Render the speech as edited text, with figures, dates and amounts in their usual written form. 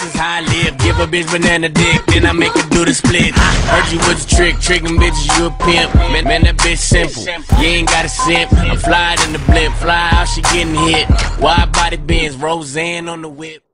is how I live. Give a bitch banana dick, then I make her do the split. Heard you was a trick, tricking bitches, you a pimp. Man, that bitch simple. You ain't got a simp. I'm fly in the blimp, fly out, she getting hit. Wide body Benz, Roseanne on the whip.